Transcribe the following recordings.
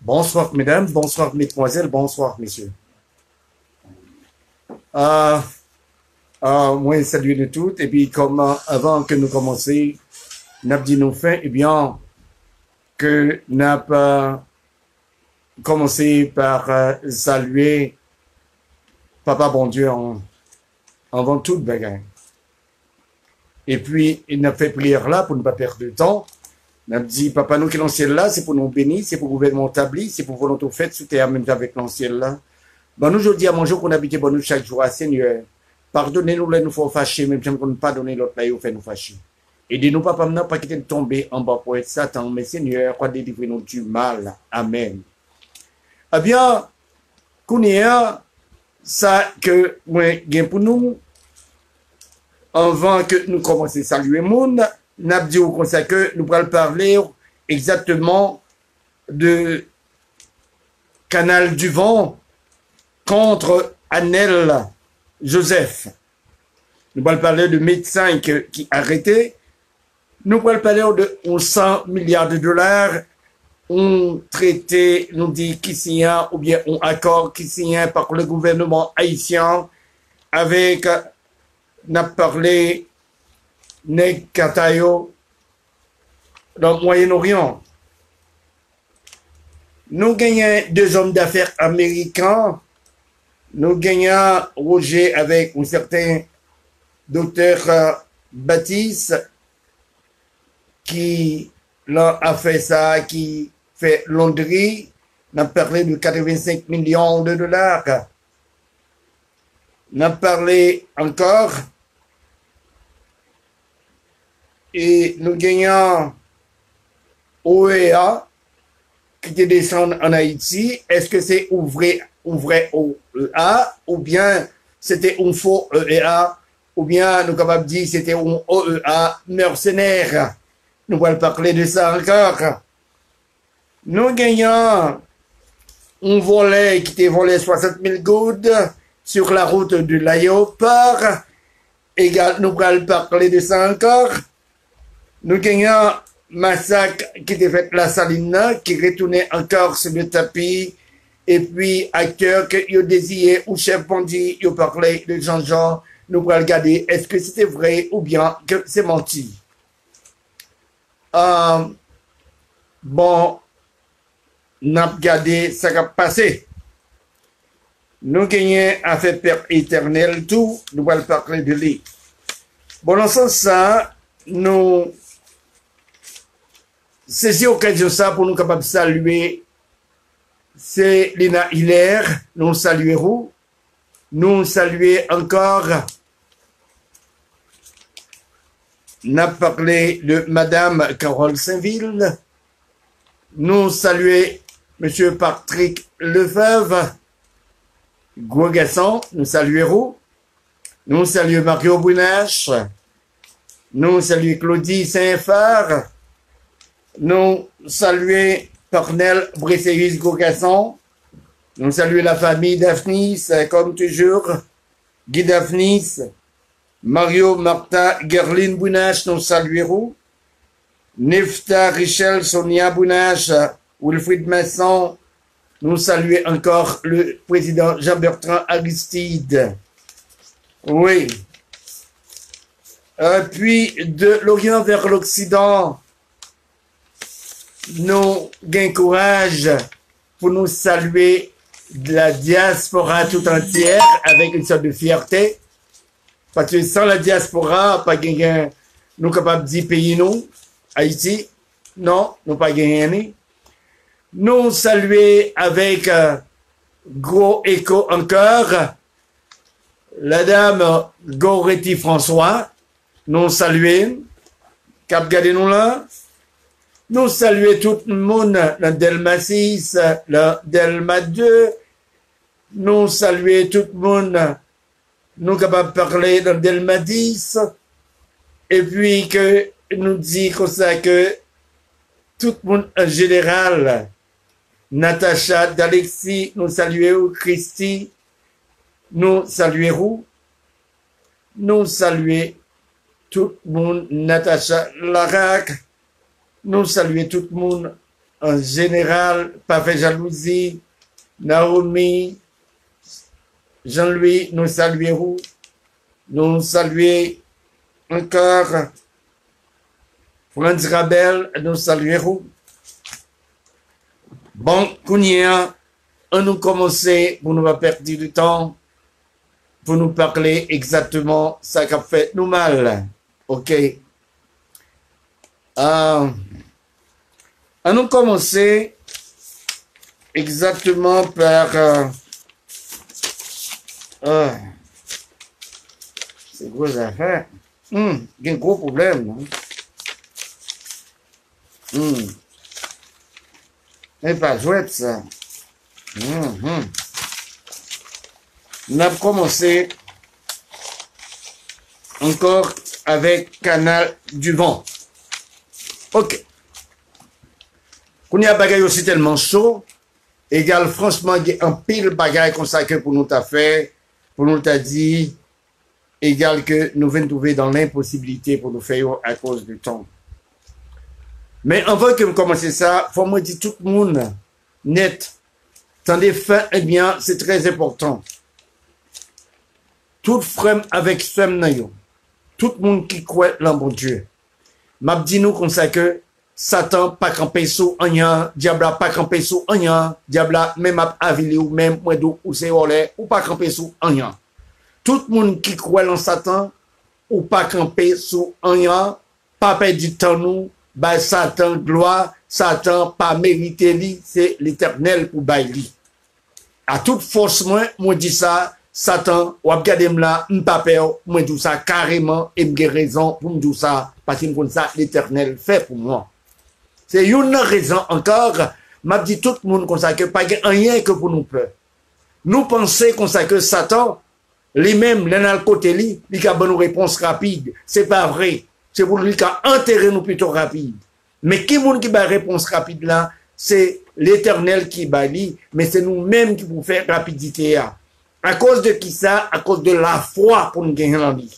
Bonsoir, mesdames, bonsoir, mesdemoiselles, bonsoir, messieurs. Euh, moi, salut de toutes. Et puis, comme avant que nous commencions, n'a dit nous fin, eh bien, que n'a pas commencé par saluer Papa bon Dieu avant toute bagarre. Et puis, il n'a fait prière là pour ne pas perdre de temps. Il a dit, Papa, nous qui est dans le ciel là, c'est pour nous bénir, c'est pour gouvernement établi, c'est pour volonté faite sous terre, même avec l'ancien là. Bon, nous, je dis à mon jour qu'on habite bon nous chaque jour, Seigneur, pardonnez-nous là, nous faut fâcher, même si on ne pas donner l'autre là, il fait nous fâcher. Aidez-nous, Papa, maintenant, pas quitter de tomber en bas pour être Satan, mais Seigneur, quoi délivrer nous du mal. Amen. Eh bien, qu'on y a, ça que, moi, gain pour nous, avant que nous commencions à saluer le monde, nous avons dit comme ça que nous allons parler exactement de Canal du Vent contre Anel Joseph. Nous allons parler de médecins qui arrêtés. Nous allons parler de 100 milliards de dollars. On traité, nous dit qui signe, ou bien on accord qui signe par le gouvernement haïtien avec, n'a parlé, Nek Katayo, dans le Moyen-Orient. Nous gagnons deux hommes d'affaires américains. Nous gagnons Roger avec un certain docteur Baptiste qui a fait ça, qui fait laundry. On a parlé de 85 millions de dollars. On a parlé encore et nous gagnons OEA qui descend en Haïti. Est-ce que c'est un vrai OEA ou bien c'était un faux EEA ou bien nous capables de dire c'était un OEA mercenaire. Nous allons parler de ça encore. Nous gagnons un volet qui était volé 60 000 gouttes sur la route de l'aéroport. Nous allons parler de ça encore. Nous gagnons massacre qui était fait la Saline, qui retournait encore sur le tapis. Et puis, acteur que yo désiré ou chef bandit, yo parlait de Jean-Jean. Nous allons regarder est-ce que c'était vrai ou bien que c'est menti. Bon, n'a regardé ça qui a passé. Nous gagnons affaire père éternel, tout, nous allons parler de lui. Bon, dans ce sens, ça, nous saisir l'occasion ça pour nous capables de saluer, c'est Lina Hiller, nous saluerons, nous saluer encore, n'a parlé de Madame Carole Saint-Ville, nous saluer Monsieur Patrick Lefebvre, Gouagasson, nous saluerons, nous saluer Mario Bounache, nous saluer Claudie Saint-Phare, nous saluer Cornel Bresséus Gouagasson, nous saluer la famille Daphnis, comme toujours, Guy Daphnis, Mario Martin Gerline Bounache, nous saluerons, Nefta Richel Sonia Bounache, Wilfried Masson, nous saluer encore le président Jean-Bertrand Aristide. Oui. Puis de l'Orient vers l'Occident, nous gagnons courage pour nous saluer de la diaspora tout entière avec une sorte de fierté. Parce que sans la diaspora, pas gagner, nous capables de dire pays nous, Haïti, non, nous pas gagner. Nous saluer avec gros écho encore la dame Goretti François, nous saluer, cap gardez nous là. Nous saluer tout le monde, la Delma 6, la Delma 2. Nous saluer tout le monde, nous capables de parler dans Delma 10. Et puis que nous dit comme ça que tout le monde en général, Natacha, d'Alexis, nous saluons, Christy, nous saluons, nous saluons tout le monde, Natacha Larac, nous saluons tout le monde, en général, pas fait jalousie, Naomi, Jean-Louis, nous saluons, nous saluons encore, Franz Rabel, nous saluons. Bon, Kounia, on nous commencer pour nous pas perdre du temps, pour nous parler exactement ça qui a fait nous mal. Ok. On nous commencer exactement par c'est gros affaire. Il y a un gros problème. C'est pas chouette ça. On a commencé encore avec Canal du Vent. Ok. Qu'on y a bagaille aussi tellement chaud. Égal, franchement, il y a un pile bagaille consacré pour nous t'a fait, pour nous t'a dit, égal que nous venons trouver dans l'impossibilité pour nous faire à cause du temps. Mais avant que nous commencer ça, faut moi dire tout le monde net. Tandis fin, eh bien, c'est très important. Tout frère avec frère nayo. Tout le monde qui croit en bon Dieu. M'a dit nous comme ça que Satan pas campé sous rien, diable pas campé sous rien, diable même à avili ou même ou c'est olé ou pas campé sous rien. Tout le monde qui croit en Satan ou pas campé sous rien, pas perdre du temps nous, bah Satan gloire, Satan pas mérité lui, c'est l'Éternel pour bailler. À toute force moi dit ça, Satan ou regarder là, m'pas peur, moi dis ça carrément et m'ai raison pour me dire ça parce que comme ça l'Éternel fait pour moi. C'est une raison encore, m'a dit tout le monde comme ça que pas rien que pour nous peur. Nous pensons comme ça que Satan lui-même l'un le côté lui, il a bonne réponse rapide, c'est pas vrai. C'est pour lui qui a enterré nous plutôt rapide. Mais qui monde qui a réponse rapide là, c'est l'Éternel qui balit, mais c'est nous-mêmes qui pouvons faire rapidité. À cause de qui ça? À cause de la foi pour nous gagner la vie.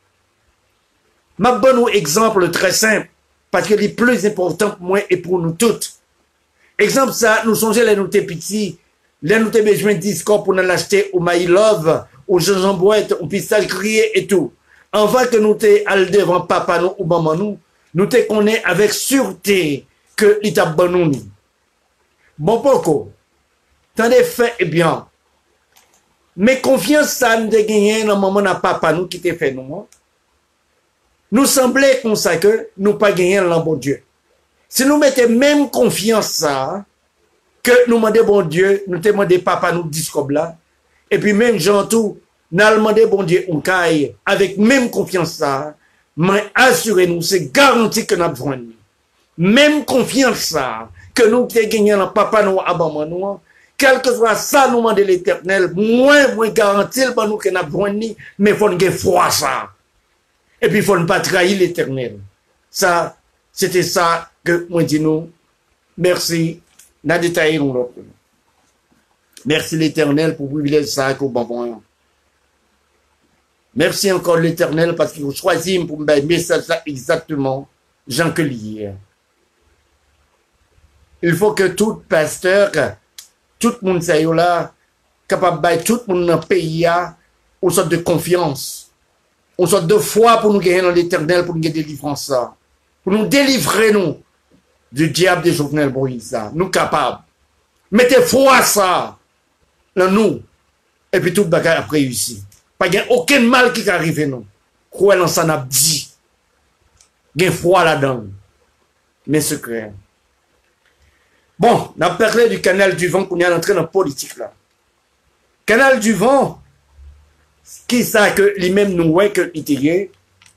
Ma bonne exemple très simple, parce que le plus important pour moi et pour nous toutes. Exemple ça, nous songeons les nous petits, les nous besoin de discours pour nous l'acheter au My Love, au Jean Boîte, au Pistal crier et tout. Avant que nous te al devant papa nous ou maman nous te connaît avec sûreté que il t'a bon nous. Bon pourquoi? Tant des faits et bien. Mais confiance ça nous de gagner dans maman na papa nous qui te fait nous. Nous semblait comme ça que nous pas gagner dans bon Dieu. Si nous mettons même confiance ça que nous demandons bon Dieu, nous te demandons papa nous discob là et puis même Jean tout nous demandé bon Dieu on caille avec même confiance ça, mais assurez-nous c'est garanti que nous besoin. Même confiance ça que nous te gagner dans papa nous abandon nous, quel que soit ça nous demander l'Éternel, moins garanti pour nous que nous besoin mais faut nous foi ça. Et puis, il faut ne pas trahir l'Éternel. Ça, c'était ça que moi dis nous. Merci. N'a détaillé l'autre. Merci l'Éternel pour privilège ça qu'au bon. Merci encore l'Éternel parce qu'il vous choisit pour me faire message ça exactement, Jean que hier. Il faut que tout pasteur, tout le monde ça là, capable de tout le monde dans le pays, une sorte de confiance. On sorte de foi pour nous gagner dans l'Éternel, pour nous gagner délivrance ça. Pour nous délivrer nous du diable de Jovenel Moïse ça. Nous capables. Mettez foi ça dans nous. Et puis tout le bagage après réussi. Pas de aucun mal qui arrive nous. Croyez dans ça n'a dit. Gain foi là-dedans. Mes secrets. Bon, on a parlé du canal du vent qu'on est entré dans la politique là. Canal du vent. Qui ça que lui-même nous voit que l'ITE,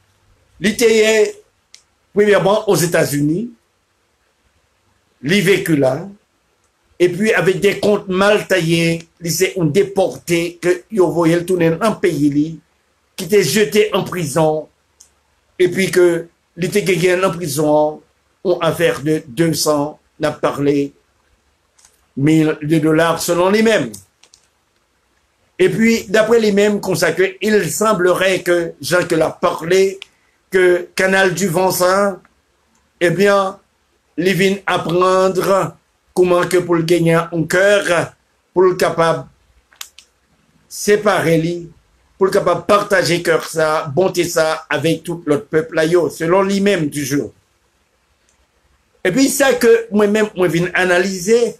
premièrement aux États-Unis, les véhicules là, et puis avec des comptes mal taillés, ils ont déporté, que ils ont voyé le tourner dans un pays, qui était jeté en prison, et puis que l'ITE gagné en prison, ont affaire de 200, n'a parlé, 1000 $ selon les mêmes. Et puis, d'après les mêmes consacrés, il semblerait que, Jean que l'a parlé, que Canal du Vent, eh bien, il vient apprendre comment que pour gagner un cœur, pour le capable séparer lui, pour le capable partager cœur ça, bonté ça avec tout l'autre peuple là, selon lui-même toujours. Et puis ça que moi-même, moi viens analyser,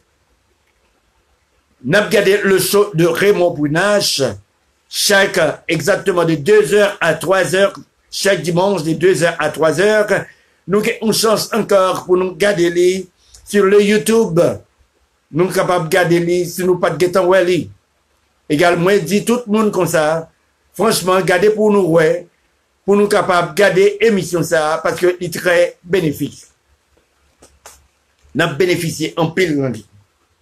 n'a regardé le show de Raymond Bounache, chaque, exactement de 2h à 3h, chaque dimanche de 2h à 3h, nous avons une chance encore pour nous garder les sur le YouTube. Nous sommes capables de garder les si nous pas de guetter ouais. Également, dit tout le monde comme ça, franchement, gardez pour nous, ouais, pour nous capables de garder l'émission ça, parce que c'est très bénéfique. Nous avons bénéficié en pile dans vie.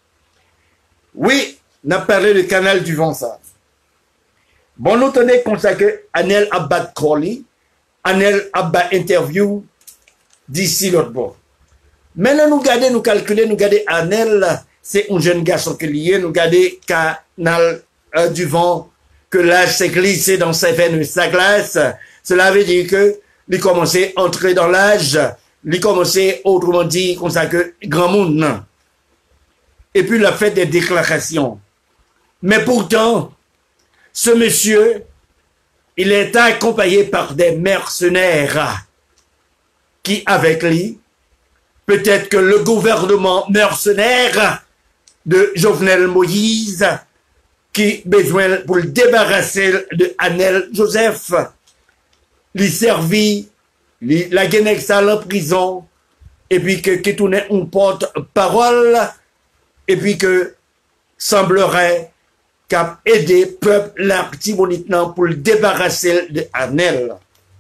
Oui, nous avons parlé du canal du vent ça. Bon, nous tenons comme ça que Anel Abad Crowley, Anel Abba interview d'ici l'autre bord. Maintenant, nous gardons, nous calculons, nous gardons Anel, c'est un jeune garçon qui est lié, nous gardons canal du vent, que l'âge s'est glissé dans ses veines, sa glace. Cela veut dire que il commençait à entrer dans l'âge, il commençait, autrement dit, comme ça que grand monde, non. Et puis, il a fait des déclarations. Mais pourtant, ce monsieur, il est accompagné par des mercenaires qui, avec lui, peut-être que le gouvernement mercenaire de Jovenel Moïse, qui besoin pour le débarrasser de Anel Joseph, lui servit, la Guinexa en prison, et puis que qui tournait une porte-parole, et puis que semblerait qu'a aidé le peuple l'artibonitnan pour le débarrasser de Anel.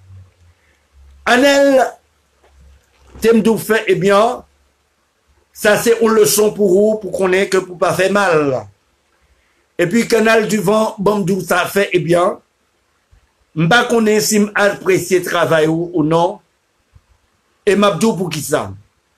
Anel, t'aimes fait, eh bien, ça c'est une leçon pour vous, pour qu'on ait que pour pas faire mal. Et puis, canal du vent, bon, d'où ça fait, eh bien, m'pas qu'on ait si apprécié travail ou non, et m'abdou pour qui ça.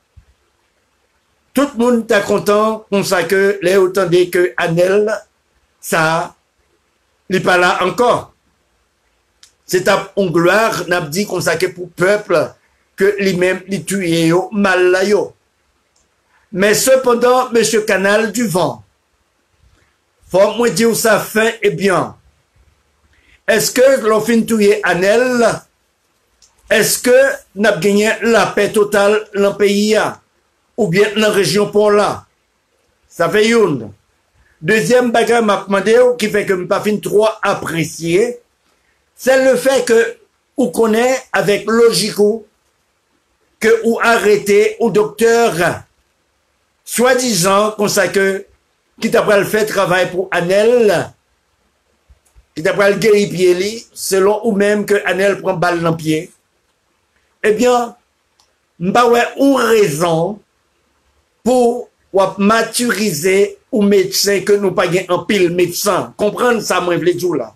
Tout le monde est content, pour ça que, les autant que Anel, ça, il n'est pas là encore. C'est à une gloire, n'a dit qu'on ça que pour peuple, que lui-même, il tue mal là yo. Mais cependant, monsieur Canal du vent, faut moi dire ça fait, eh bien, est-ce que l'on finit tuer Anel, est-ce que n'a gagné la paix totale dans le pays, ou bien dans la région pour là? Ça fait une. Deuxième bagage m'a demandé, qui fait que je pas fin trop apprécié, c'est le fait que, ou connaît avec logico, que ou arrêter au docteur, soi-disant, comme ça que, qui t'a pas le fait travail pour Anel, qui t'a pas le guéri pied selon ou même que Anel prend balle dans le pied. Eh bien, m'ba ouais une raison pour maturiser ou médecin que nous pas en pile médecin. Comprendre ça, moi, je veux là.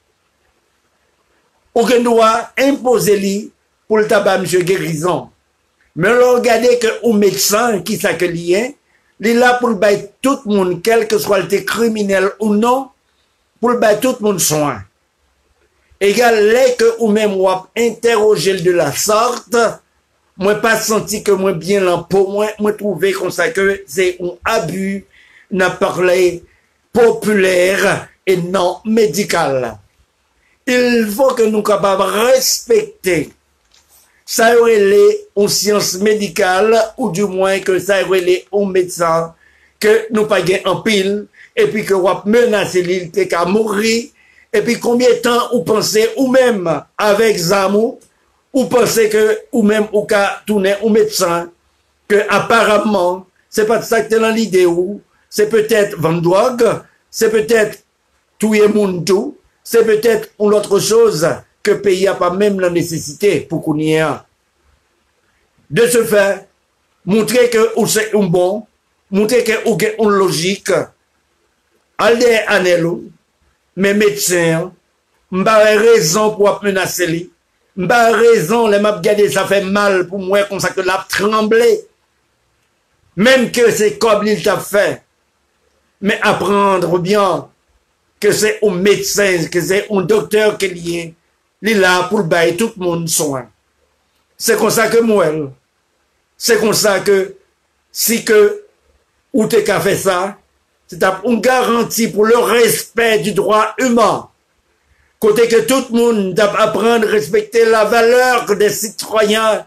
Ou que nous doit imposer lui pour le tabac, monsieur guérison. Mais regardez que ou médecin qui s'accueille, il est là pour le bailler tout le monde, quel que soit le criminel ou non, pour le bailler tout le monde soin. Égal, les que ou même ou interroger de la sorte, moi pas senti que moi bien l'impôt, moi trouvé comme ça que c'est un abus, n'a parlé populaire et non médical. Il faut que nous capables respecter ça aurait les en science médicale, ou du moins que ça aurait les en médecin, que nous pas en pile, et puis que on menacer l'île qu'à mourir, et puis combien de temps vous pensez, ou même avec Zamou, ou pensez que, ou même au cas tourner au médecin, que apparemment, c'est pas ça que t'es dans l'idée ou, c'est peut-être Van Drogue, c'est peut-être tout le monde tout, c'est peut-être une autre chose que le pays n'a pas même la nécessité pour qu'on y ait. De ce fait, montrer que c'est un bon, montrer que vous avez une logique, allez à Nelou, mes médecins, m'ba raison pour menacer lui, m'ba raison, les m'a regardé, ça fait mal pour moi, comme ça que l'a tremblé. Même que c'est comme il t'a fait. Mais apprendre bien que c'est un médecin, que c'est un docteur qui est lié. Il est là pour bailler tout le monde soin. C'est comme ça que moi, C'est comme ça que, si que, ou t'es qu'à faire ça, c'est une garantie pour le respect du droit humain. Côté que tout le monde doit apprendre à respecter la valeur des citoyens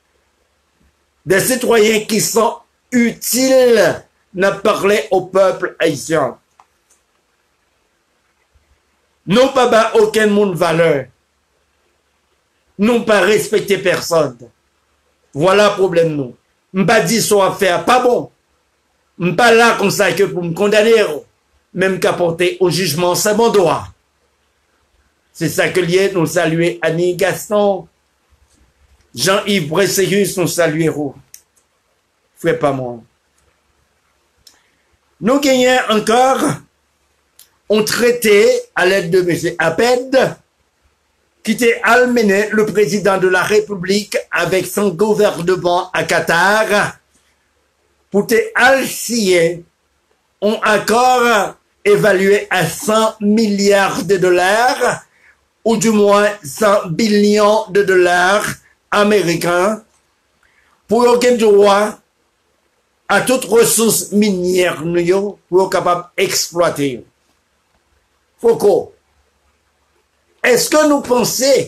qui sont utiles, n'a parlé au peuple haïtien. Non pas aucun monde valeur. Non pas respecter personne. Voilà le problème nous. M'pas dit soit faire pas bon. M'pas là comme ça que pour me condamner, même qu'apporter au jugement, c'est mon droit. C'est ça que lié nous saluer Annie Gaston, Jean-Yves Bresséus nous saluer. Fais pas moi. Nous gagnons encore un traité à l'aide de M. Abed qui était amené le président de la République avec son gouvernement à Qatar pour te signer un accord évalué à 100 milliards de dollars ou du moins 100 billions de dollars américains pour aucun droit à toute ressource minière pour être capable d'exploiter. Foucault, est-ce que nous pensons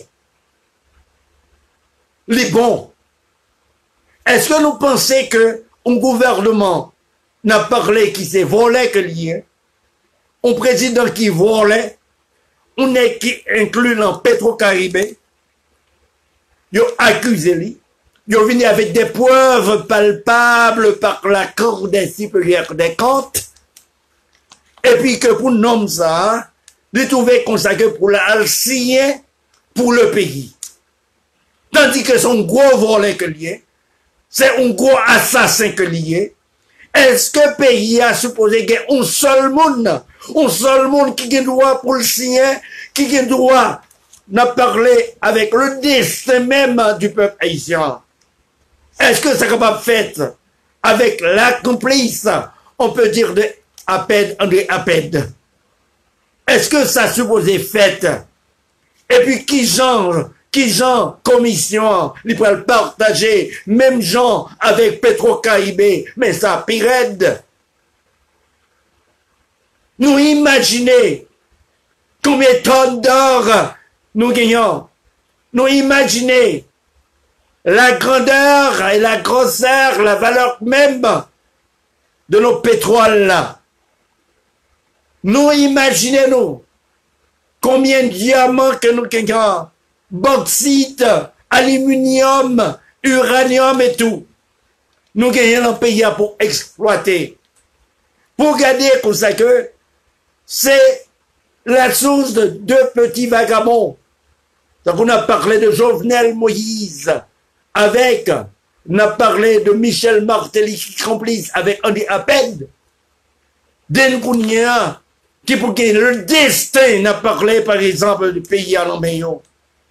les bons? Est-ce que nous pensons que un gouvernement n'a parlé qui s'est volé que lié, un président qui volait, on est qui inclut dans Petro-Caribé, ils ont accusé lui, ils ont venu avec des preuves palpables par la Cour des supérieures des comptes, et puis que pour nommer ça, de trouver consacré pour la signer pour le pays. Tandis que son gros volet que lié, c'est un gros assassin que lié. Est-ce que le pays a supposé qu'il y ait un seul monde qui a droit pour le signer, qui a droit de parler avec le destin même du peuple haïtien? Est-ce que c'est capable de faire avec la complice, on peut dire de Abed, André Abed? Est-ce que ça supposé fait? Et puis qui genre commission, ils peuvent partager, même gens avec Petro-Caribé, mais ça pire. Nous imaginez combien de tonnes d'or nous gagnons. Nous imaginez la grandeur et la grosseur, la valeur même de nos pétroles là. Nous imaginez-nous combien de diamants que nous gagnons, bauxite, aluminium, uranium et tout. Nous gagnons un pays pour exploiter. Pour garder comme ça que c'est la source de deux petits vagabonds. Donc on a parlé de Jovenel Moïse avec, on a parlé de Michel Martelly complice avec Andy Abed. Denkounia, qui pour que le destin n'a parlé par exemple du pays à l'Ambayon.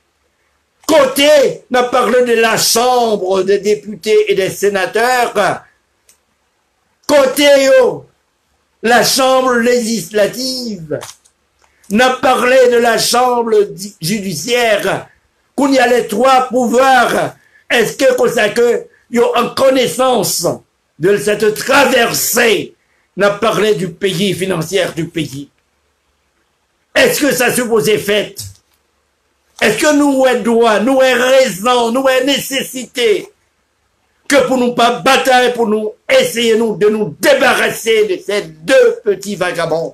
Côté n'a parlé de la Chambre des députés et des sénateurs. Côté la Chambre législative n'a parlé de la Chambre judiciaire. Qu'on y a les trois pouvoirs. Est-ce que comme ça que y a en connaissance de cette traversée n'a parlé du pays, financière du pays? Est-ce que ça supposé fait? Est-ce que nous avons droit, nous avons raison, nous avons nécessité que pour nous pas batailler, pour nous essayer de nous débarrasser de ces deux petits vagabonds?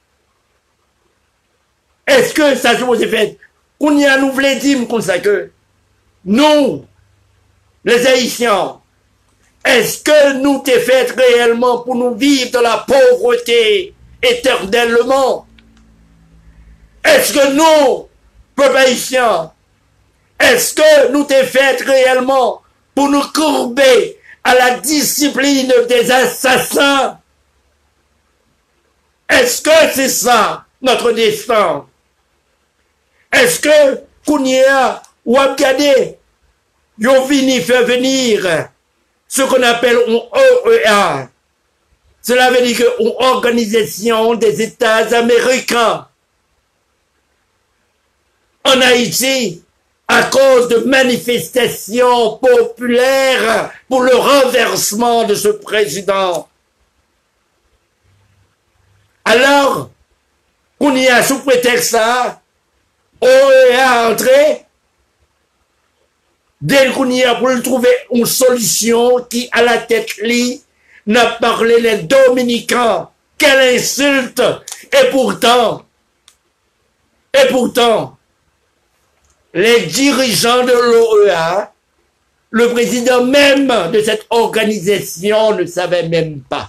Est-ce que ça supposé fait? Qu'on y a nous voulons dire comme ça que nous, les Haïtiens, est-ce que nous t'es fait réellement pour nous vivre dans la pauvreté éternellement? Est-ce que nous, peuple haïtien, est-ce que nous t'es fait réellement pour nous courber à la discipline des assassins? Est-ce que c'est ça, notre destin? Est-ce que, Kounia ou Abgadé, ils vini faire venir ce qu'on appelle un OEA. Cela veut dire une organisation des États américains. En Haïti, à cause de manifestations populaires pour le renversement de ce président. Alors, on y a sous prétexte ça, OEA entré, dès qu'on y a pour trouver une solution qui, à la tête, lit, n'a parlé les dominicains. Quelle insulte! Et pourtant, les dirigeants de l'OEA, le président même de cette organisation ne savait même pas.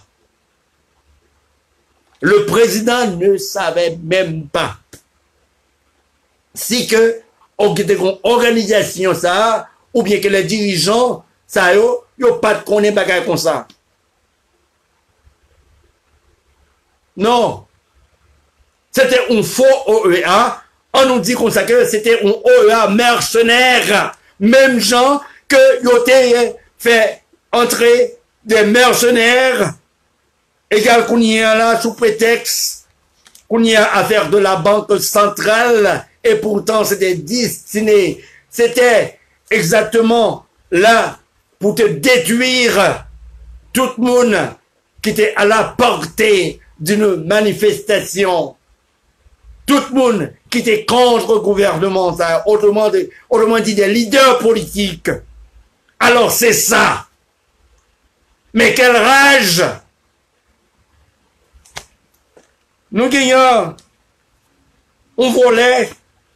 Le président ne savait même pas. Si que une organisation ça, ou bien que les dirigeants, ça yo pas de connaître bagay comme ça. Non. C'était un faux OEA. On nous dit comme ça que c'était un OEA mercenaire. Même gens que yo ont fait entrer des mercenaires. Égal qu'on y a là sous prétexte qu'on y a affaire de la banque centrale. Et pourtant c'était destiné. C'était exactement là pour te détruire tout le monde qui était à la portée d'une manifestation. Tout le monde qui était contre le gouvernement, ça, autrement dit des leaders politiques. Alors c'est ça. Mais quelle rage! Nous gagnons, on volait,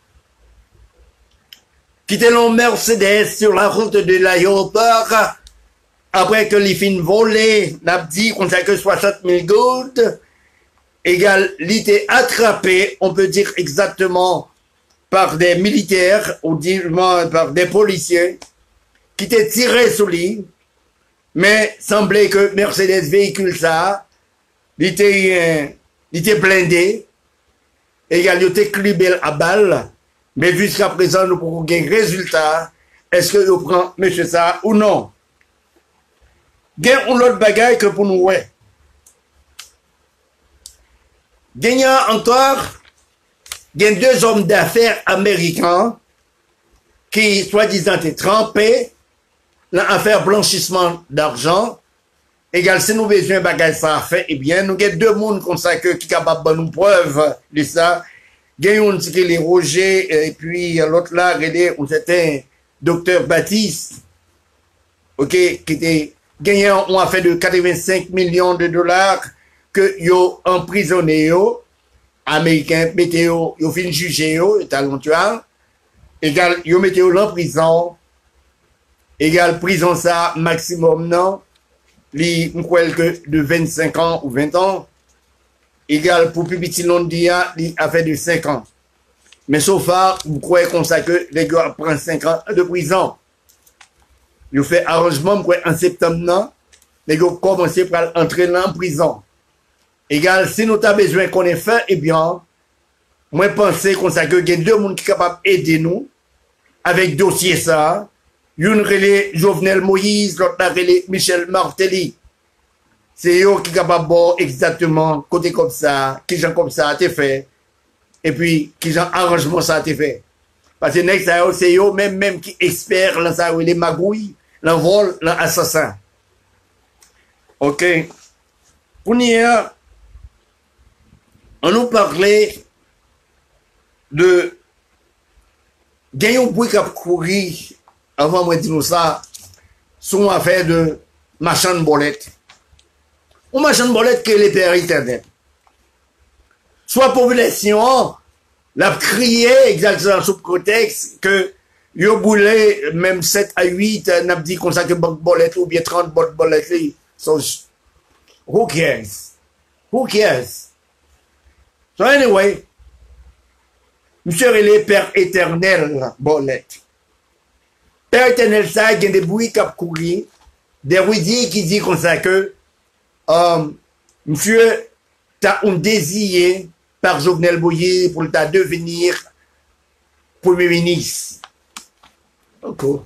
qui était le Mercedes sur la route de l'aéroport, après que les fins volés, n'a dit qu'on sait que 60 000 gouttes, égal, il était attrapé, on peut dire exactement, par des militaires, ou par des policiers, qui étaient tirés sur lui, mais semblait que Mercedes véhicule ça, il était blindé, égal, il était clibé à balle, mais jusqu'à présent, nous pouvons gagner résultat, est-ce que nous prenons monsieur ça ou non? Gagne une autre bagaille que pour nous, ouais. Gagnant encore, il y a deux hommes d'affaires américains qui, soi-disant, étaient trempés dans l'affaire blanchissement d'argent. Égal, si nous besoin de bagaille ça fait, eh bien, nous avons deux mondes comme ça qui sont capables de nous preuve de ça. Il y a un qui est Roger, et puis l'autre là, c'était docteur Baptiste, ok, qui était gagnant une affaire de 85 millions de dollars que yo emprisonné yo, américain, mettez yo fin juger yo, talentueux, égal, yo mettez yo en prison, égal, prison ça, maximum non, li, que de 25 ans ou 20 ans, égal, pour plus petit long dia, li a fait de 5 ans. Mais sauf ça, vous croyez comme ça que les gars prennent 5 ans de prison. Ils fait arrangement, en septembre, non, les gars commencent par entrer en prison. Égal, si nous avons besoin qu'on ait fait, eh bien, moi, pensez comme ça que il y a deux personnes qui sont capables d'aider nous, avec dossier ça. Une relais Jovenel Moïse, l'autre relais Michel Martelly. C'est eux qui sont capables de exactement, côté comme ça, qui gens comme ça, t'es fait. Et puis, qui gens arrangement ça, t'es fait. Parce que c'est eux même qui experts dans ça, les magouilles, le vol, l'assassin. Ok. Pour nous, on nous parlait de gagner un bruit qui a couru avant moi de dire ça, son affaire de machin de bolette. Ou machin de bolette que les pères éternels. Soit population, la crié exactement sous prétexte que yo boulé même 7 à 8, n'a dit qu'on ça que bolette ou bien 30 bolette. So, who cares? Who cares? So anyway, monsieur est le Père éternel, bolette. Père éternel, ça, il y a des bruits qui ont couru, des bruits qui disent comme ça que, monsieur, t'as un désir par Jovenel Moïse pour ta devenir premier ministre. Encore.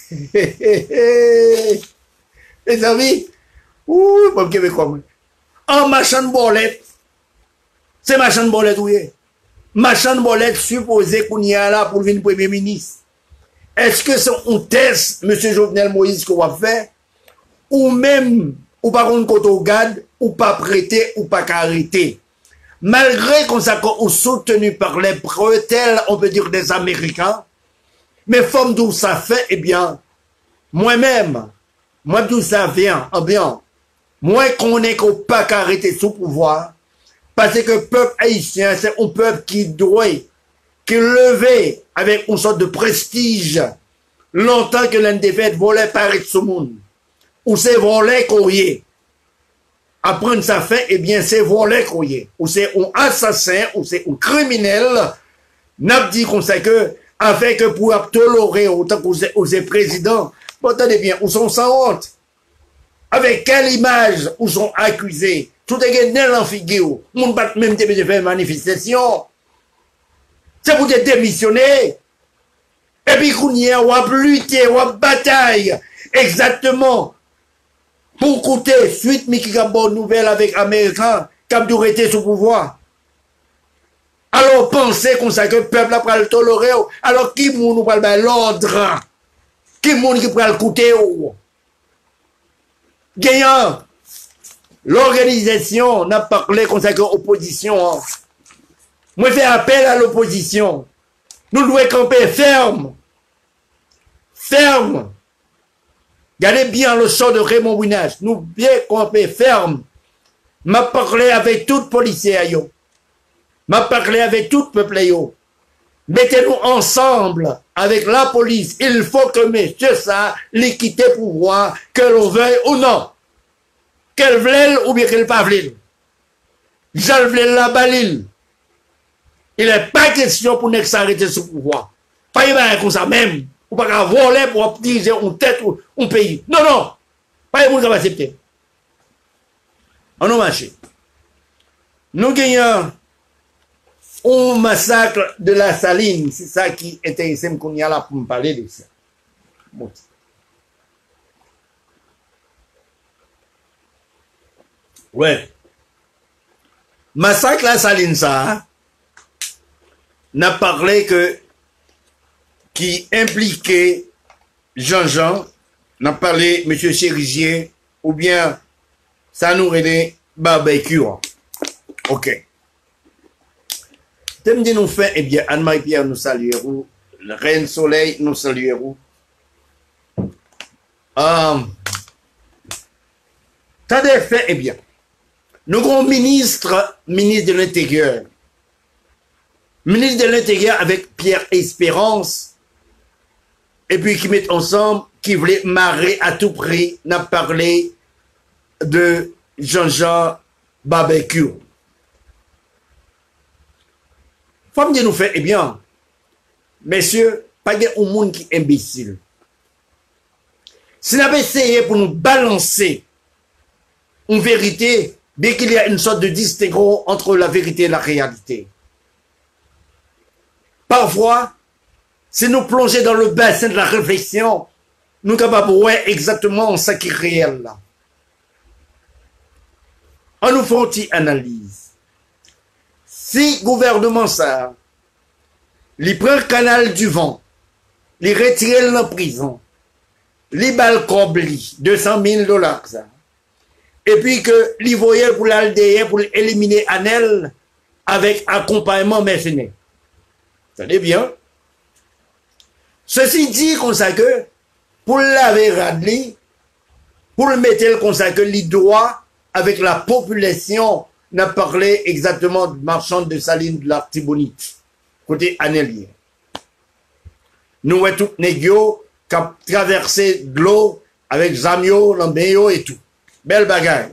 Les amis, ouh, bon, Québécois, en machin de bolette, c'est machin de bolette, oui. Machin de bolette supposé qu'on y a là pour devenir premier ministre. est-ce que c'est un test, M. Jovenel Moïse, qu'on va faire, ou même, ou par contre, quand on regarde, ou pas prêter, ou pas arrêter. Malgré qu'on soit soutenu par les bretelles, on peut dire des Américains, mais forme d'où ça fait, eh bien, moi-même, moi d'où ça vient, eh bien, moi qu'on est qu'on pas arrêter sous pouvoir, parce que le peuple haïtien, c'est un peuple qui doit, qui levé avec une sorte de prestige, longtemps que l'NDF volait par ce monde, ou c'est volé courrier. Apprendre ça fait, eh bien, c'est volé courrier, ou c'est un assassin, ou c'est un criminel, n'a dit comme ça que, afin que pour tolérer autant que vous êtes président, bon, attendez bien, où sont sans honte? Avec quelle image où sont accusés? Tout est gagné dans la figure. Moun bat même de faire manifestation. C'est pour te démissionner. Et puis, qu'on y a, on a lutté, on a bataille. Exactement. Pour coûter, suite, mais qui a bonne nouvelle avec Américains, qui a dû rester sous pouvoir. Alors, pensez qu'on sait que le peuple a le tolérer. Alors, qui moun nous parle l'ordre? Qui moun qui prend le coûter? Gagnant. L'organisation n'a pas parlé comme ça que l'opposition. Moi, je fais appel à l'opposition. Nous devons camper ferme. Ferme. Regardez bien le sort de Raymond Winage. Nous bien camper ferme. M'a parlé avec tout policier. M'a parlé avec tout peuple. Mettez-nous ensemble avec la police. Il faut que messieurs ça, l'équité pouvoir, que l'on veuille ou non. Qu'elle veuille ou bien qu'elle pas veuille. J'en veuille la balile. Il n'est pas question pour nous s'arrêter sous pouvoir. Pas y comme ça même. Ou pas voler pour diriger une tête ou un pays. Non, non. Pas y va accepter. On a marché. Nous gagnons un massacre de la Saline. C'est ça qui intéresse qu'on y a là pour me parler de ça. Bon. Ouais. Massacre la Saline, ça, n'a parlé que qui impliquait Jean-Jean, n'a parlé M. Chérizier, ou bien ça nous relève barbecue. Ok. Thème de nous fait, eh bien, Anne-Marie Pierre nous saluerons, le Reine Soleil nous saluerons. T'as des faits, eh bien. Nous avons ministre de l'Intérieur. Ministre de l'Intérieur avec Pierre Espérance. Et puis qui mettent ensemble, qui voulait marrer à tout prix, n'a parlé de Jean-Jean Barbecue. Faut me dire nous fait, eh bien, messieurs, pas de monde qui est imbécile. Si nous avons essayé pour nous balancer une vérité, dès qu'il y a une sorte de distinguo entre la vérité et la réalité. Parfois, si nous plongeons dans le bassin de la réflexion, nous sommes capables de voir exactement ce qui est réel là. On nous fait une analyse. Si le gouvernement ça, il prend le canal du vent, il retire la prison, il balcon 200 000 $, ça. Et puis que les voyait pour l'aldéer, pour éliminer Anel avec accompagnement mercenaire. Ça dit bien. Ceci dit comme ça que, pour laver Radley, pour le mettre comme ça que les droits avec la population n'a parlé exactement de marchand de Saline de l'Artibonite, côté Anelien. Nous avons tout négio qui a traversé de l'eau avec Zamio, Lambéo et tout. Belle bagaille.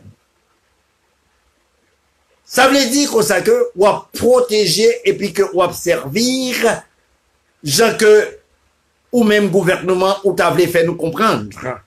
Ça veut dire qu'on sait que on va protéger et puis que on va servir, gens que ou même gouvernement ou t'as voulu faire nous comprendre.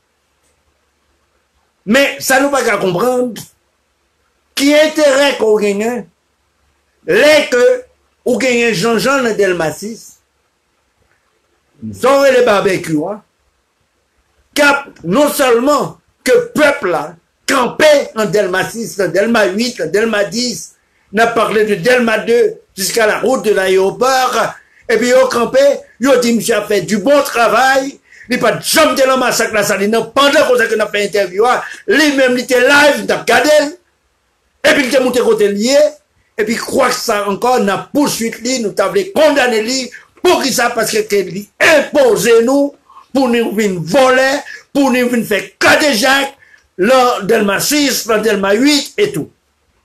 Mais ça nous pas qu'à comprendre qui intérêt qu'on gagne, les que ou gagne Jean-Jean le Delmasis, sont les barbecues, hein, cap non seulement que peuple là campé en Delma 6, en Delma 8, en Delma 10, n'a parlé de Delma 2 jusqu'à la route de l'aéroport, Et puis, au campé, yo dit, monsieur a fait du bon travail. Il pas jamais de la massacre la saline. Pendant qu'on a fait interview, lui-même, il était live, il a regardé. Et puis, il a monté côté lié. Et puis, croit que ça encore, on a poursuivi lui, nous avons condamné lui. Pour qui ça? Parce qu'il impose nous, pour nous venir voler, pour nous venir faire cas de Jacques, l'an Delma 6, l'an Delma 8 et tout.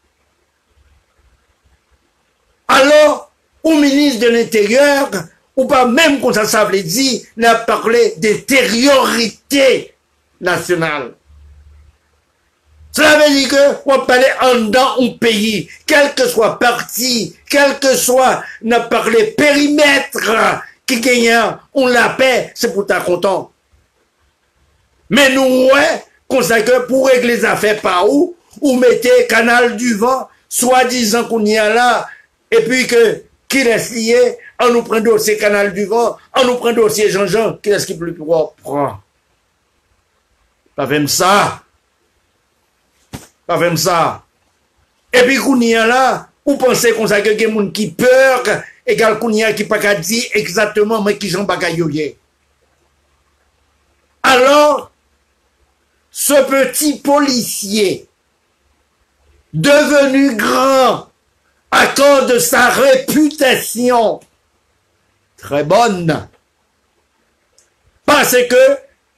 Alors, au ministre de l'Intérieur, ou pas même quand ça veut dire, il a parlé d'intériorité nationale. Cela veut dire que on parle en dans un pays, quel que soit parti, quel que soit, on a parlé périmètre qui gagne, on la paix, c'est pour ta content. Mais nous, ouais, qu'on sait que pour régler les affaires par où, ou mettez canal du vent, soi-disant qu'on y a là, et puis que, qui laisse lié, on nous prend dossier canal du vent, on nous prend dossier Jean-Jean, qui est-ce qui plus prend? Pas même ça. Pas même ça. Et puis qu'on y a là, vous pensez qu'on sait que des gens qui peur, égal qu'on y a qui pas qu'à dire exactement, mais qui sont pas qu'à yoyer. Alors, ce petit policier, devenu grand, à cause de sa réputation très bonne, parce que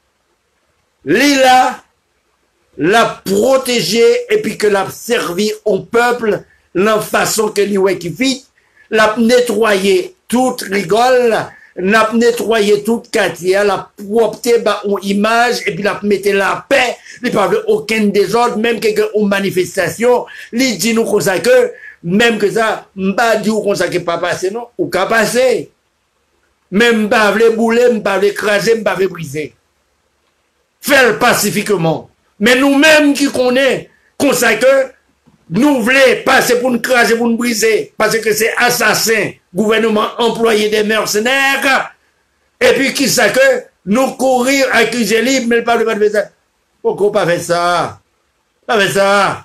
Lila l'a protégé et puis que l'a servi au peuple la façon que lui qui fit, l'a nettoyé toute rigole, l'a nettoyé toute quartier, l'a propté bah une image et puis l'a metté la paix, il parle aucun désordre, même quelqu'un aux manifestations, il dit nous comme ça que même que ça, m'pa dit ou comme ça que pas passé non, ou qu'à passer. Même m'pa vle bouler, m'pa vle écraser, m'pa vle briser. Faire pacifiquement. Mais nous-mêmes qui connaissons, comme ça que nous voulons passer pour nous craser, pour nous briser, parce que c'est assassin, gouvernement employé des mercenaires, et puis qui sait que nous courir, accuser libre, mais pas de ça. Pourquoi pas faire ça? Pas faire ça.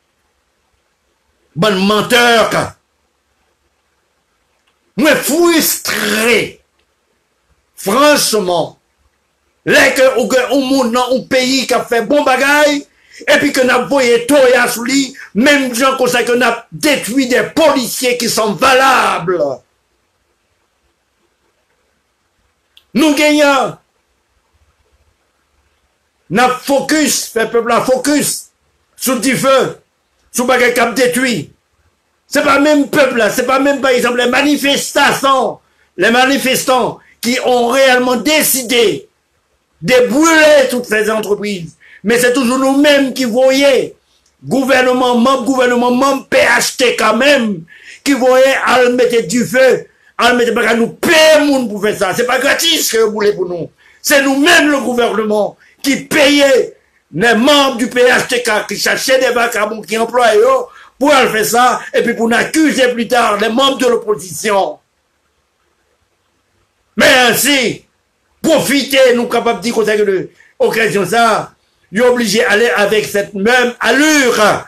Bon menteur. Moi frustré. Franchement. Là que au monde dans un pays qui a fait bon bagaille, et puis que n'a voyé Toya sous lui, même gens comme ça que n'a détruit des policiers qui sont valables. Nous gagnons. N'a focus, fait peuple la focus, sous du feu, sous bagaille qui a détruit. C'est pas même peuple là, c'est pas même par exemple les manifestants qui ont réellement décidé de brûler toutes ces entreprises. Mais c'est toujours nous-mêmes qui voyons, gouvernement, membre, PHT quand même, qui voyons à mettre du feu, à mettre, à nous payer monde pour faire ça. C'est pas gratis que vous voulez pour nous. C'est nous-mêmes le gouvernement qui payait les membres du PHTK qui cherchaient des vagabonds qui emploient eux pour faire ça et puis pour nous accuser plus tard les membres de l'opposition. Mais ainsi, profiter, nous capables de dire qu'on a l'occasion ça, il est obligé d'aller avec cette même allure.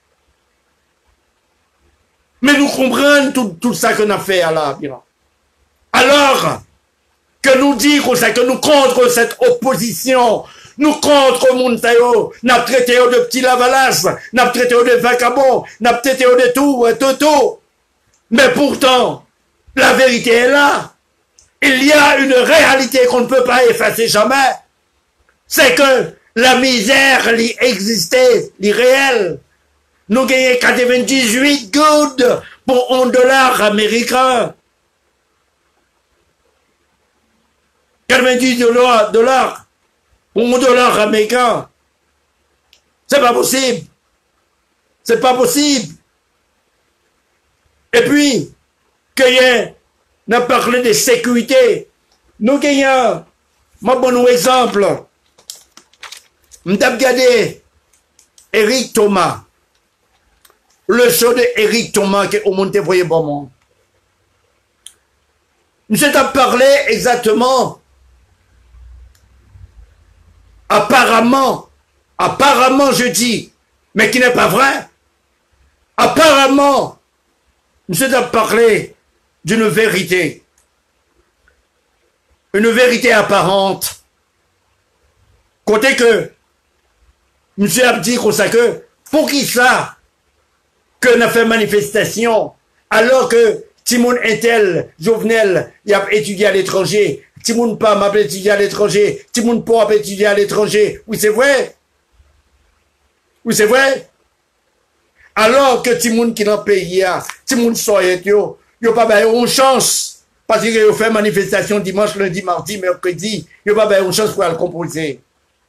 Mais nous comprenons tout ça qu'on a fait à la alors que nous disons que nous contre cette opposition, nous contre Mountayo, nous avons traité de petits lavalas, nous avons traité de vagabonds, nous avons traité de tout. Mais pourtant, la vérité est là. Il y a une réalité qu'on ne peut pas effacer jamais. C'est que la misère existait, réelle. Nous gagnons 98 gouttes pour $1 américain. 90 dollars pour $1 américain. C'est pas possible. C'est pas possible. Et puis, on a parlé de sécurité. Nous gagnons, mon bon exemple, on a regardé Eric Thomas, le show de Eric Thomas qui est au Monte Voyer Beaumont. Nous avons parlé exactement, apparemment je dis, mais qui n'est pas vrai, apparemment, nous avons parlé d'une vérité. une vérité apparente. Côté que, monsieur a dit comme ça que, pour qui ça, que n'a fait manifestation, alors que Timoun Intel, Jovenel, il a étudié à l'étranger, Timoun Pam a étudié à l'étranger, Timoun Po a étudié à l'étranger. Oui, c'est vrai. Oui, c'est vrai. Alors que Timoun qui dans le pays, Timoun soyez yo pas une chance. Parce qu'il a fait manifestation dimanche, lundi, mardi, mercredi, il pas une chance pour le composer.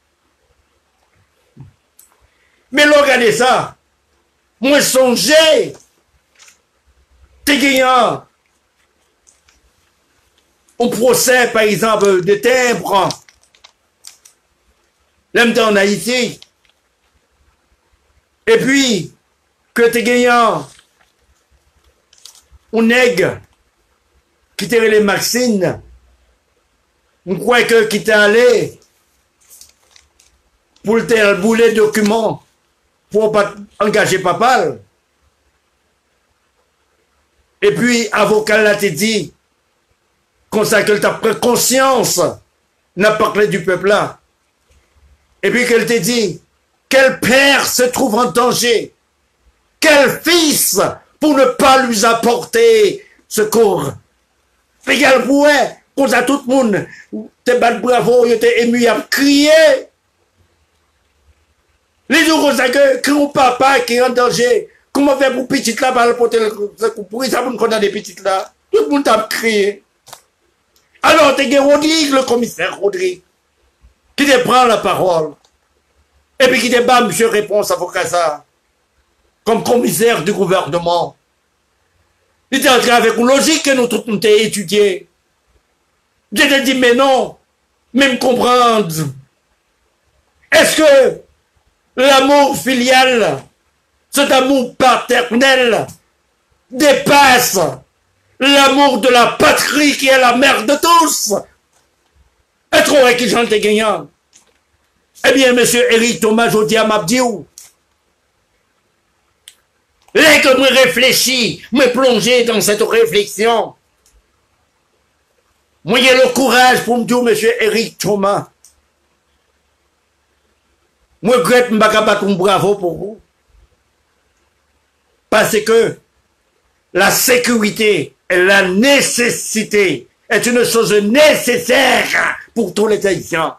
Mais regardez ça. Moi, songez. T'es gagnant. On procès, par exemple, de timbres. L'même temps en Haïti. Et puis, que t'es gagnant. On nègre. Qui t'es les Maxine. On croit que qui t'est allé. Pour le boulet document. Pour pas engager papa. Et puis, avocat là te dit, comme ça qu'elle t'a pris conscience, n'a parlé du peuple là. Et puis qu'elle te dit, quel père se trouve en danger, quel fils pour ne pas lui apporter secours. Regarde, ouais, comme ça tout le monde, t'es bat bravo, t'es ému, à crier. Les jours comme ça que mon papa qui est en danger, comment faire pour petite là, pour ça pour nous condamner petite là? Tout le monde a crié. Alors, t'es Rodrigue, le commissaire Rodrigue, qui te prend la parole. Et puis qui te bat, monsieur réponse avocat ça, comme commissaire du gouvernement. Il était entré avec une logique que nous tous nous avons étudié. Je te dis, mais non, même comprendre. Est-ce que l'amour filial, cet amour paternel, dépasse l'amour de la patrie qui est la mère de tous? Et trop qui j'en ai gagnant. Eh bien, monsieur Éric Thomas, je dis à Mabdiou, dès que je réfléchis, me plonger dans cette réflexion, moi j'ai le courage pour me dire, monsieur Éric Thomas, moi je regrette un bravo pour vous. Parce que la sécurité et la nécessité est une chose nécessaire pour tous les Haïtiens.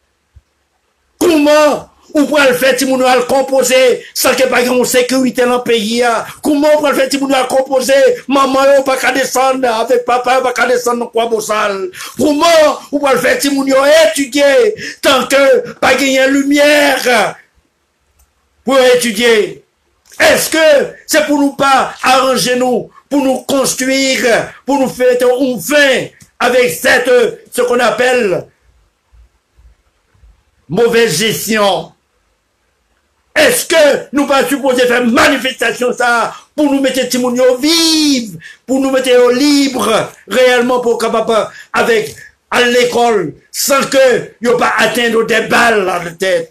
Comment on pourrait le faire si on doit le composer sans qu'il n'y ait pas de sécurité dans le pays? Comment on pourrait le faire si on doit le composer? Maman n'a pas qu'à descendre avec papa, n'a pas qu'à descendre dans quoi bossal? Comment on pourrait le faire si on doit étudier tant que pas gagner lumière pour étudier? Est-ce que c'est pour nous pas arranger nous, pour nous construire, pour nous faire un fin avec ce qu'on appelle mauvaise gestion? Est-ce que nous pas supposés faire manifestation ça pour nous mettre Timounio vive, pour nous mettre libre réellement pour capable avec à l'école sans que yo pas atteindre des balles à la tête?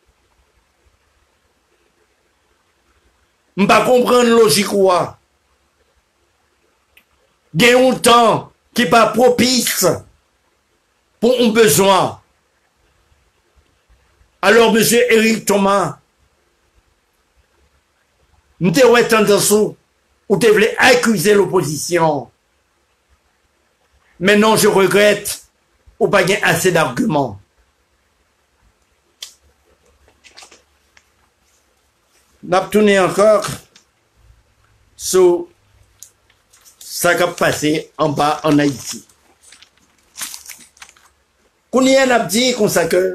M'pas comprendre logique quoi. Il y a un temps qui pas propice pour un besoin. Alors, monsieur Éric Thomas, nous devons tendance ou tu voulais accuser l'opposition. Maintenant, je regrette ou pas gagner assez d'arguments. N'a tourné encore sur ça qui a passé en bas en Haïti. Qu'on y a dit comme ça que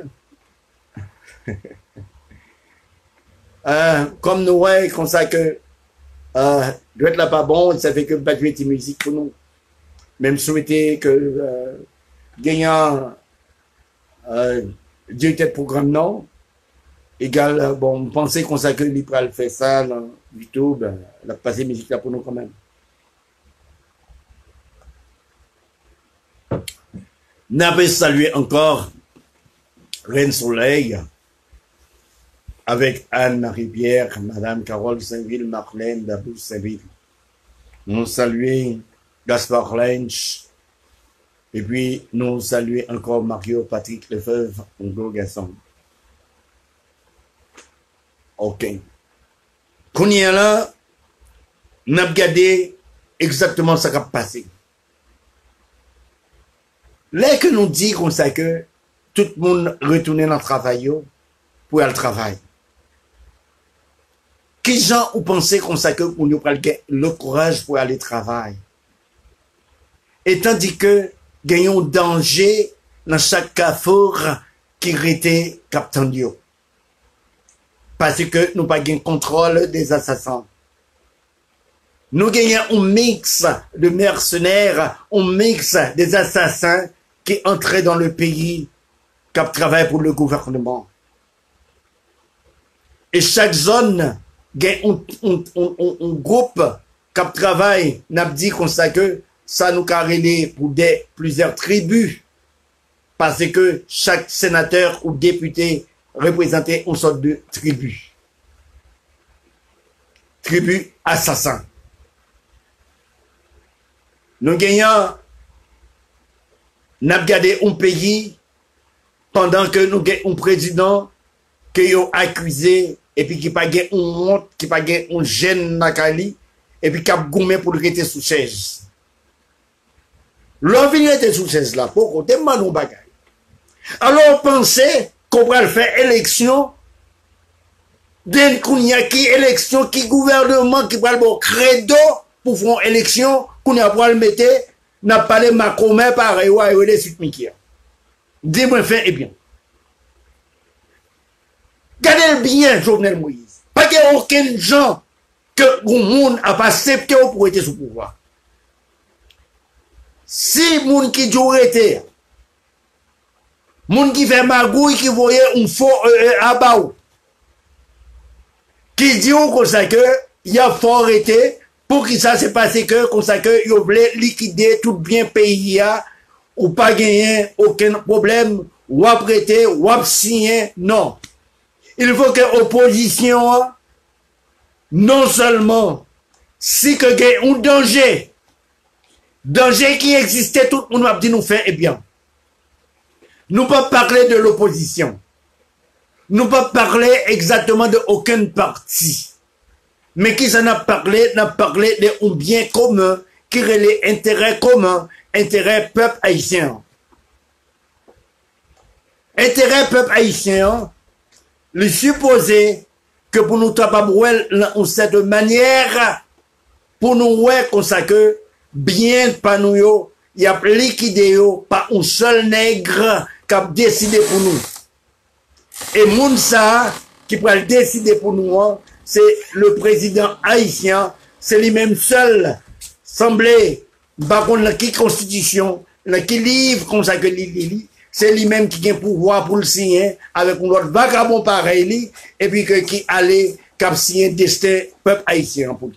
comme nous ouais comme ça que doit être là pas bon, ça fait que pas jouer de musique pour nous. Même souhaiter que gagnant directeur de programme non égal bon penser qu'on ça que Libral fait ça dans YouTube, la passer musique là pour nous quand même. N'avez salué encore Reine Soleil avec Anne-Marie Pierre, Madame Carole Saint-Ville, Marlène Dabou Saint-Ville. Nous saluons Gaspard Lynch Et puis, nous saluons encore Mario, Patrick Lefebvre, un gros garçon. Ok. Qu'on y est là, nous avons regardé exactement ce qui a passé. Là que nous disons comme ça que tout le monde retourne dans le travail pour aller au travail. Qui gens ont pensé comme ça que pour nous prendre le courage pour aller au travail. Et tandis que gagnons danger dans chaque carrefour qui était captain. Parce que nous pas gain contrôle des assassins. Nous gagnons un mix de mercenaires, un mix des assassins qui entraient dans le pays, qui travaillent pour le gouvernement. Et chaque zone gagne un groupe qui travaille, n'a dit comme ça que ça nous carrelait pour plusieurs tribus. Parce que chaque sénateur ou député représentait une sorte de tribu. Tribu assassin. Nous gagnons, nous avons gardé un pays pendant que nous avons un président qui a accusé et puis qui n'a pas gagné une honte, qui n'a pas gagné un gène nakali et puis qui a gommé pour le rester sous chaise. L'on vient de sous chaise là, pour qu'on demande un bagage. Alors on pensait qu'on va faire élection d'un qui élection, qui gouvernement, qui va le credo pour faire élection, qu'on a pas le mettre, n'a pas les macromets pareil, ouais, les suites Mickey. Dis-moi, fait, eh bien. Gardez bien, Jovenel Moïse. Pas qu'il n'y ait aucun gens que le monde n'a pas accepté pour être sous pouvoir. Si le monde qui aurait été, le monde qui fait magouille, qui voyait un faux à bas, qui dit comme ça que il a fort été, pour que ça s'est passé que, comme ça que, il voulait liquider tout bien pays, ou pas gagner aucun problème, ou apprêter, ou signer, non. Il faut que l'opposition, non seulement, si que y a un danger qui existait, tout le monde a dit nous faire, eh bien. Nous pas parler de l'opposition. Nous pas parler exactement de aucun parti. Mais qui s'en a parlé de un bien commun, qui est l'intérêt commun, intérêt peuple haïtien. Intérêt peuple haïtien, le supposer que pour nous taper de cette manière, pour nous voir comme ça que bien pas nous, il y a liquidé par un seul nègre qui a décidé pour nous. Et Mounsa, qui peut décider pour nous, c'est le président haïtien, c'est lui-même seul, semblé, par contre, qui constitution, qui livre comme ça que c'est lui-même qui a le pouvoir pour le signer, avec un autre vagabond pareil, et puis qui allait cap signer destin peuple haïtien pour lui.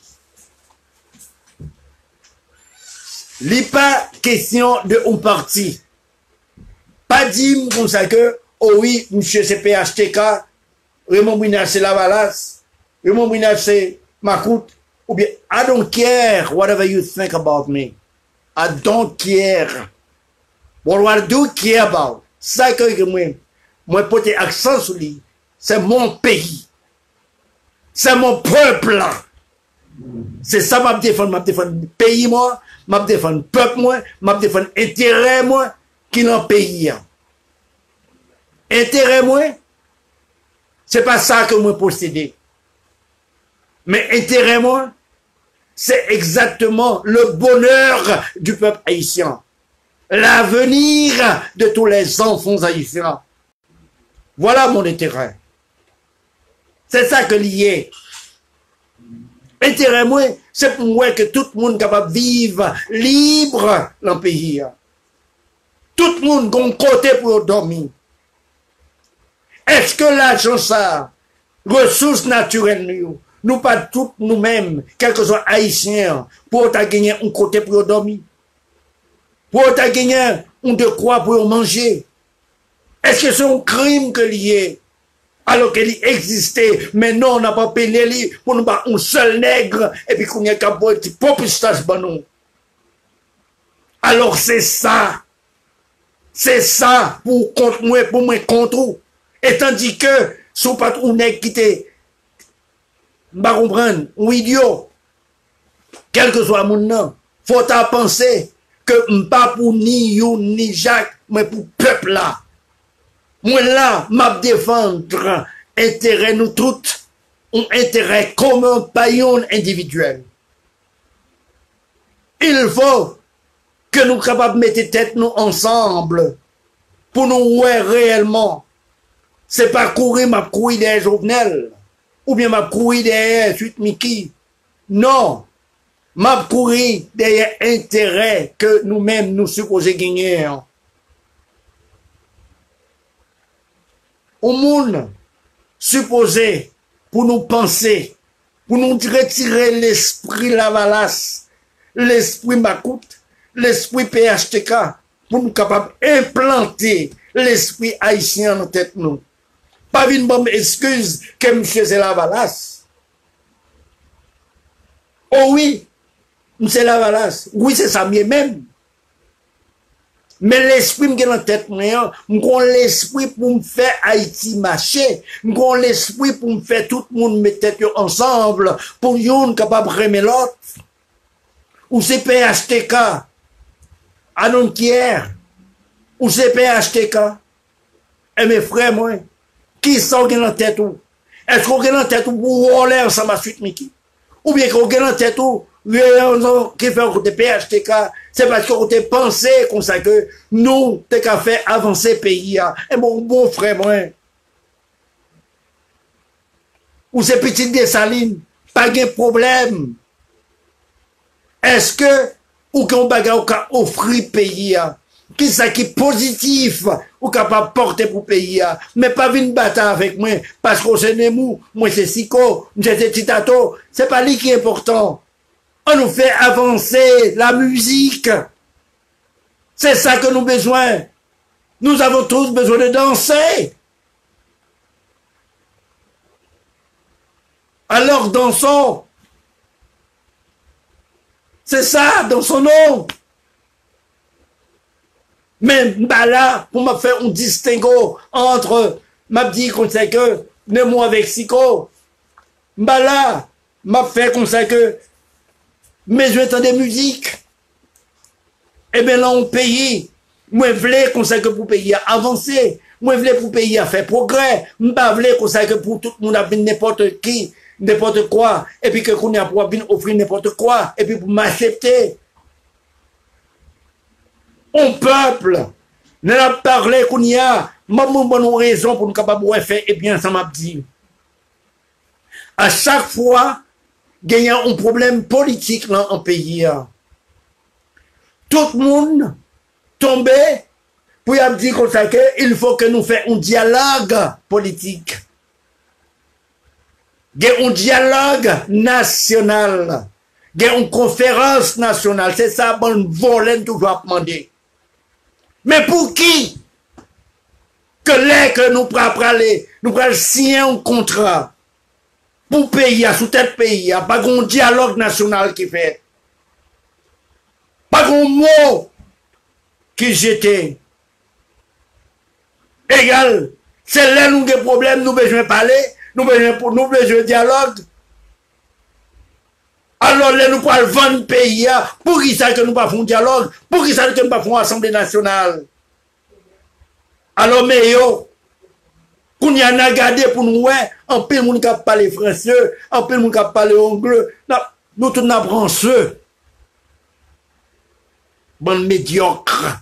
Il n'est pas question de un parti. Pas dire comme ça que, oh oui, monsieur c'est PHTK, Raymond Bouinage c'est Lavalas, Raymond Bouinage c'est Makout, ou bien, I don't care whatever you think about me. I don't care. What I do care about, ça que moi porter accent sur lui, c'est mon pays. C'est mon peuple. C'est ça m'a défendre pays moi, m'a défendre peuple moi, m'a défendre intérêt moi qui dans pays. Intérêt moi, c'est pas ça que moi posséder. Mais intérêt moi, c'est exactement le bonheur du peuple haïtien. L'avenir de tous les enfants haïtiens. Voilà mon intérêt. C'est ça que lié. Intérêt moi, c'est pour moi que tout le monde capable de vivre libre dans le pays. Tout le monde a un côté pour dormir. Est-ce que l'argent ça, ressources naturelles, nous pas toutes nous-mêmes, quel que soit haïtiens, pour gagner un côté pour dormir? Pour gagner un de quoi pour manger? Est-ce que c'est un crime que lié? Alors qu'il existait, mais non, on n'a pas payé pour nous battre un seul nègre, et puis qu'on y a qu'à boire un petit popistage, alors c'est ça C'est ça pour contre moi, pour moi contre. Et tandis que, sous pas ou nèg qui te, m'a comprendre, ou idiot, quel que soit mon nom, faut ta penser que m'pas pour ni you ni Jacques, mais pour peuple là. Moi là, m'a défendre intérêt nous toutes, un intérêt commun, pas un individuel. Il faut que nous capables de mettre tête nous ensemble pour nous voir réellement. C'est pas courir, m'a courir derrière Jovenel, ou bien m'a courir derrière Suite Mickey. Non, m'a courir derrière intérêt que nous-mêmes nous supposons gagner. Au monde supposé pour nous penser, pour nous retirer l'esprit Lavalas, l'esprit Macoute, l'esprit PHTK, pour nous capables d'implanter l'esprit haïtien dans tête nous. Pas une bonne excuse que M. c'est Lavalas. Oh oui, M. Lavalas, oui c'est ça mieux même. Mais l'esprit me dans tête moi, m'gon l'esprit pour me faire Haïti marcher, m'gon l'esprit pour me faire tout le monde mettre tête ensemble pour yon capable remettre l'autre. Ou c'est PHTK à non-tiers, ou c'est PHTK. Et mes frères moi, qui sont dans tête ou? Est-ce qu'on est dans tête ou pour rouler ensemble à Suite Mickey? Ou bien qu'on est dans tête ou qui fait un côté PHTK, c'est parce qu'on a pensé comme ça que nous, t'es qu'à faire avancer le pays. Et mon bon frère, moi, ou ces petites Dessalines, pas de problème. Est-ce que, ou qu'on bagarre, ou offrir le pays, qui ça qui est positif, ou capable de porter pour le pays, mais pas une bataille avec moi, parce qu'on c'est Nemou, moi c'est Siko, c'est Titato, c'est pas lui qui est important. On nous fait avancer la musique. C'est ça que nous avons besoin. Nous avons tous besoin de danser. Alors dansons. C'est ça, dans son nom. Mais bah là, pour me faire un distinguo entre m'a dit qu'on sait que Nemo avec Siko. Bah là, m'a fait qu'on sait que mais je entends des musiques. Eh bien là, on paye. Moi, je voulais qu'on sait que pour payer à avancer. Moi, je voulais pour payer à faire progrès. Je voulais qu'on sait que pour tout le monde a n'importe qui, n'importe quoi. Et puis que qu'on a pour offrir n'importe quoi. Et puis pour m'accepter. On peuple. Nous avons parlé qu'on y a. Maman, bonne raison pour nous capables de faire. Eh bien, ça m'a dit. À chaque fois, il y a un problème politique dans un pays. Tout le monde tombe pour dire comme ça qu'il faut que nous fassions un dialogue politique. Il y a un dialogue national. Il y a une conférence nationale. C'est ça, bon, volet toujours demander. Mais pour qui? Que nous prenons signer un contrat pour payer, sous tête pays, pas un dialogue national qui fait. Pas un mot qui jette. Égal, c'est là nous des problèmes, nous besoin de parler, nous besoin de dialogue. Alors là nous pouvons vendre le pays, pour qui ça que nous pas faire un dialogue, pour qui ça que nous pas faire une assemblée nationale. Alors mais yo, qu'on y en a gardé pour nous, ouais, en peu de monde qui parle français, en peu de monde qui parle anglais, nous tous n'apprenons ceux. Bon médiocre.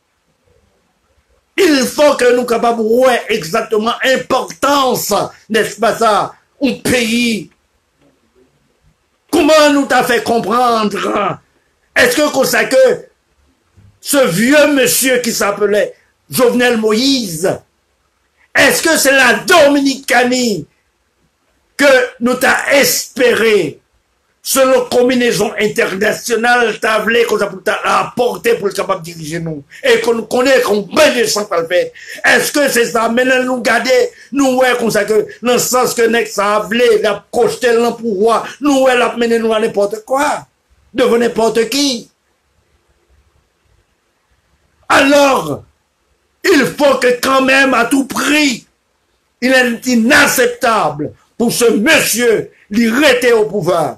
Il faut que nous capables de voir exactement l'importance, n'est-ce pas ça, un pays. Comment nous t'a fait comprendre? Est-ce que comme ça que ce vieux monsieur qui s'appelait Jovenel Moïse, est-ce que c'est la Dominicanie que nous t'a espéré selon combinaison internationale, t'as voulu qu'on a apporté pour être capable de diriger nous. Et qu'on connaît qu'on peut de sang le fait. Est-ce que c'est ça? Maintenant, nous garder, nous, ouais, comme ça que, dans le sens que n'est ça a voulu, la projeter le pouvoir, nous, ouais, la mener nous à n'importe quoi. Devant n'importe qui. Alors, Il faut que quand même, à tout prix, il est inacceptable pour ce monsieur d'y rester au pouvoir.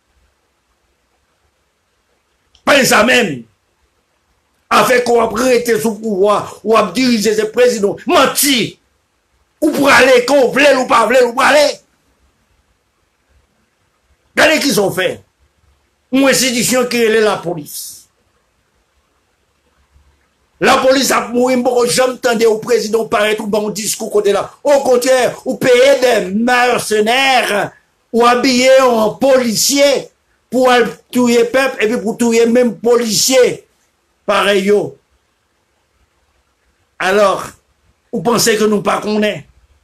Pas ça même. Avec qu'on va rester sous pouvoir, ou à diriger ce président. Menti. Ou pour aller, qu'on voulait ou pas voulait, ou pour aller. Regardez qu'ils ont fait. Une institution qui est la police. La police a mouru, jamais entendu au président paraître ou bon discours côté là. Au contraire, ou payer des mercenaires ou habiller en policier pour tuer peuple et puis pour tuer même policier. Pareil yo. Alors, vous pensez que nous pas connaissons?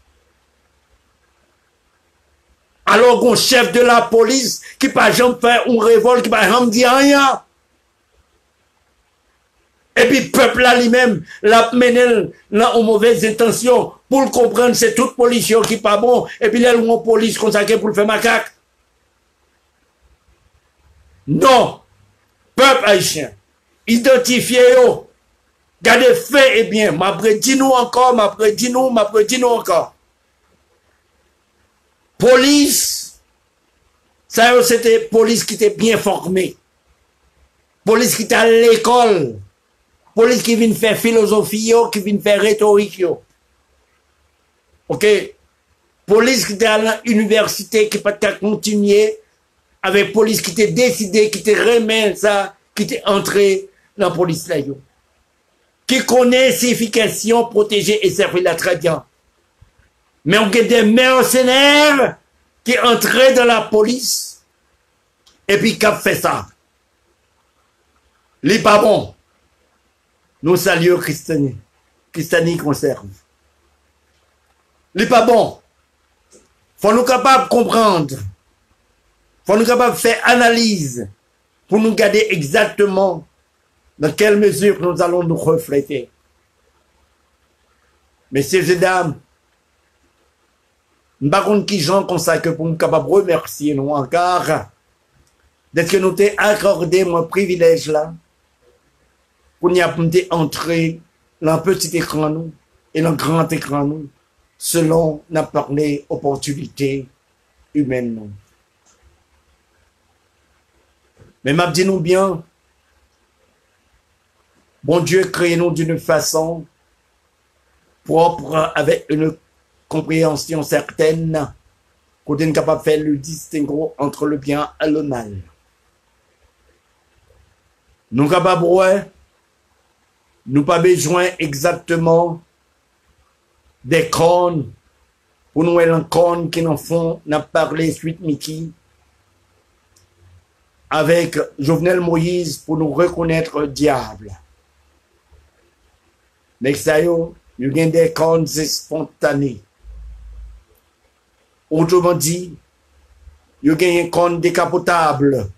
Alors qu'on chef de la police qui pas jamais fait une révolte, qui pas jamais dit rien. Et puis peuple là lui-même l'a mené là aux mauvaises intentions pour le comprendre, c'est toute police qui pas bon et puis là on police consacrée pour le faire macaque. Non, peuple haïtien, identifiez-vous, gardez fait et bien, m'après dis-nous encore, m'après dis-nous encore. Police, ça c'était police qui était bien formée, police qui était à l'école. Police qui vient faire philosophie, qui vient faire rhétorique. Ok? Police qui était à l'université, qui peut continuer avec police qui était décidé, qui était remis ça, qui était entré dans la police là. Qui connaît signification, protéger et servir là très bien. Mais on a des mercenaires qui entraient dans la police et puis qui ont fait ça. Les pas bon. Nous saluons Christanie. Christanie conserve. n'est pas bon. Faut nous capables de comprendre. Faut nous capables de faire analyse pour nous garder exactement dans quelle mesure nous allons nous refléter. Messieurs et dames, nous ne savons pas qui gens comme ça que pour nous capables de remercier nous encore d'être que nous t'ai accordé mon privilège là pour nous entrer dans le petit écran nous et dans le grand écran nous selon n'a parlé opportunité humaine nous. Mais m'a dit nous bien, bon Dieu crée nous d'une façon propre avec une compréhension certaine qu'on est capable de faire le distinguo entre le bien et le mal. Nous capables ouais, nous pas besoin exactement des cornes pour nous les cornes qui nous font n'a parlé suite Mickey avec Jovenel Moïse pour nous reconnaître le diable. Mais ça y a des cornes spontanées. Autrement dit, il y a un corne décapotable.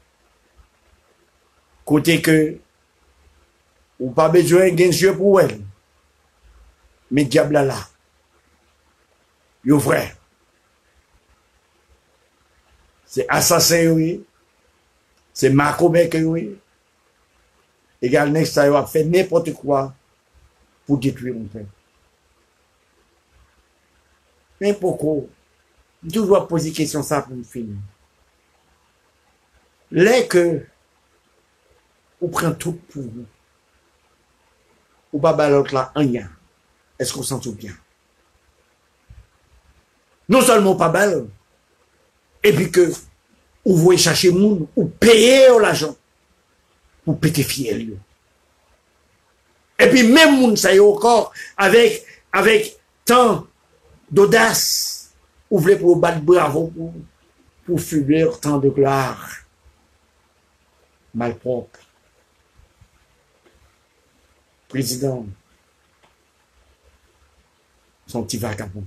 Côté que, ou pas besoin d'un jeu pour elle. Mais diable là, il est vrai. C'est assassin, oui. C'est Macobek, oui. Également, ça a fait n'importe quoi pour détruire mon peuple. Mais pourquoi? Je dois poser une question ça pour me finir. Là que on prend tout pour vous, ou pas l'autre là, rien. Est-ce qu'on s'en souvient bien? Non seulement pas balle, et puis que vous voulez chercher moun, ou payer l'argent pour pétifier lui. Et puis même moun ça y est encore avec tant d'audace, vous voulez pour battre bravo pour fumer tant de gloire. Malpropre. Président, son petit vagabond.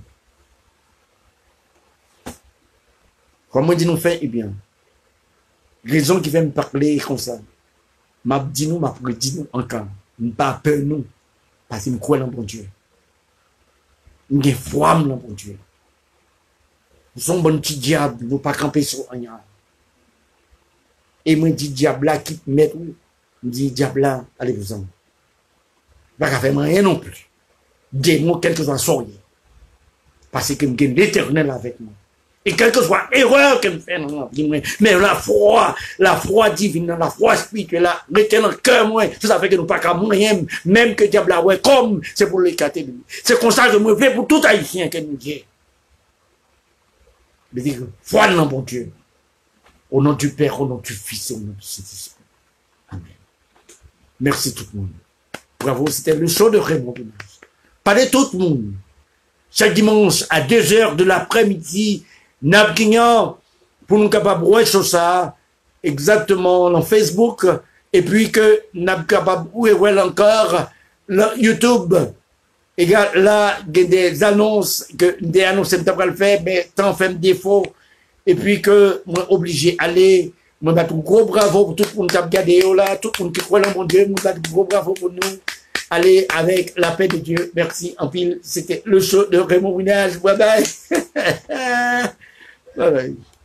Comment dit nous fait, eh bien, raison qui vient me parler comme ça, m'a dit nous, m'a dit nous encore, pas peur nous, parce que nous croyons dans bon Dieu. Nous avons foi dans bon Dieu. Nous sommes bon petit diable, nous pas camper sur rien. Et moi, dit diable là, qui met où? Je dis diable là, allez-vous-en. Pas qu'à faire rien non plus. démon, quel que soit son lien. Parce que j'ai l'éternel avec moi. Et quelle que soit erreur que je fais dans la vie, mais la foi divine, la foi spirituelle, là, mettez dans le cœur, moi, ça fait que nous pas qu'à moyen, même que diable a ouais, comme c'est pour l'écarter de lui. C'est comme ça que je me fais pour tout haïtien que nous dit. Je dis, foi dans mon Dieu. Au nom du Père, au nom du Fils, au nom du Saint-Esprit. Amen. Merci tout le monde. Bravo, c'était le show de Raymond Benage. Parlez tout le monde. Chaque dimanche à 2h de l'après-midi, Nabguignan, pour nous capables de voir ça, exactement, dans Facebook, et puis que nous capable de encore, YouTube. Et là, il y a des annonces, que des annonces que je faire, mais tant fait défaut, et puis que moi obligé d'aller, moi battre un gros bravo pour tout le monde qui a regardé là, tout le monde qui croit en mon Dieu, moi battre un gros bravo pour nous. Allez avec la paix de Dieu. Merci en pile. C'était le show de Raymond Benage. Bye bye. Bye bye.